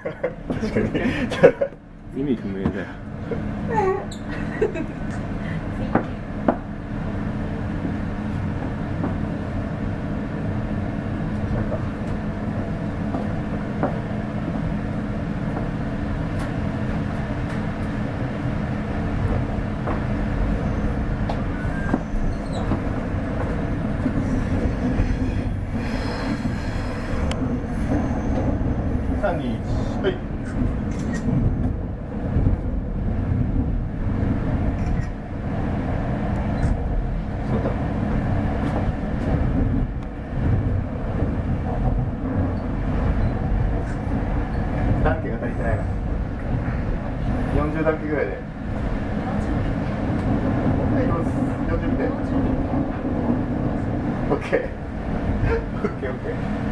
確かに意味不明だよ。 3、2、1、はい。そうだ。段階が足りてないな。40段階ぐらいで。はい、40点。オッケー。オッケーオッケー。